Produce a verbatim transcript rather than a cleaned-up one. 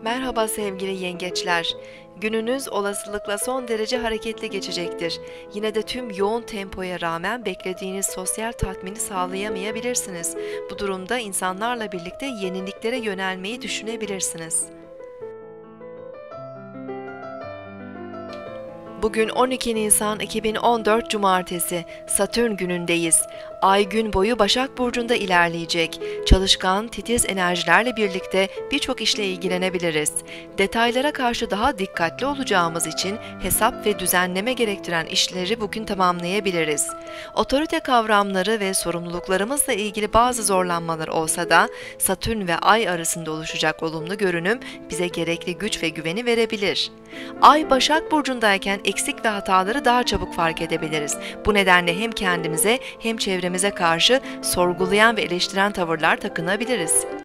Merhaba sevgili yengeçler. Gününüz olasılıkla son derece hareketli geçecektir. Yine de tüm yoğun tempoya rağmen beklediğiniz sosyal tatmini sağlayamayabilirsiniz. Bu durumda insanlarla birlikte yeniliklere yönelmeyi düşünebilirsiniz. Bugün on iki Nisan iki bin on dört Cumartesi, Satürn günündeyiz. Ay gün boyu Başak Burcu'nda ilerleyecek. Çalışkan, titiz enerjilerle birlikte birçok işle ilgilenebiliriz. Detaylara karşı daha dikkatli olacağımız için hesap ve düzenleme gerektiren işleri bugün tamamlayabiliriz. Otorite kavramları ve sorumluluklarımızla ilgili bazı zorlanmalar olsa da Satürn ve Ay arasında oluşacak olumlu görünüm bize gerekli güç ve güveni verebilir. Ay Başak Burcu'ndayken eksik ve hataları daha çabuk fark edebiliriz. Bu nedenle hem kendimize hem çevremize karşı sorgulayan ve eleştiren tavırlar takınabiliriz.